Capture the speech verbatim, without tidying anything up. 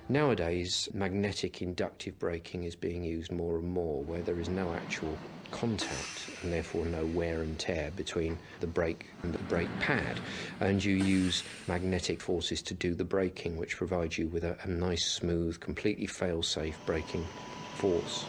Nowadays, magnetic inductive braking is being used more and more, where there is no actual contact and therefore no wear and tear between the brake and the brake pad, and you use magnetic forces to do the braking, which provides you with a, a nice, smooth, completely fail-safe braking force.